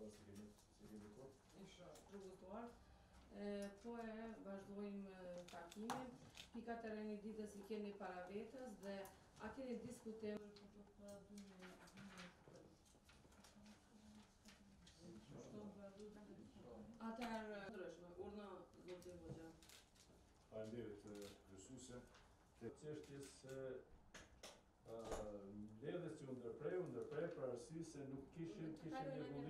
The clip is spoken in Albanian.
edhe si kemi kohë. Inshallah, rrugëtuar. Po e vazhdojmë takimin. Pikat e rënë ditës i keni para vetës dhe a keni diskutim atëherë ndryshme, urna zoti Hoxha. Faleminderit kryesuese. Të çështjes mbledhjes që u ndërprej për arsye se nuk kishin rregullim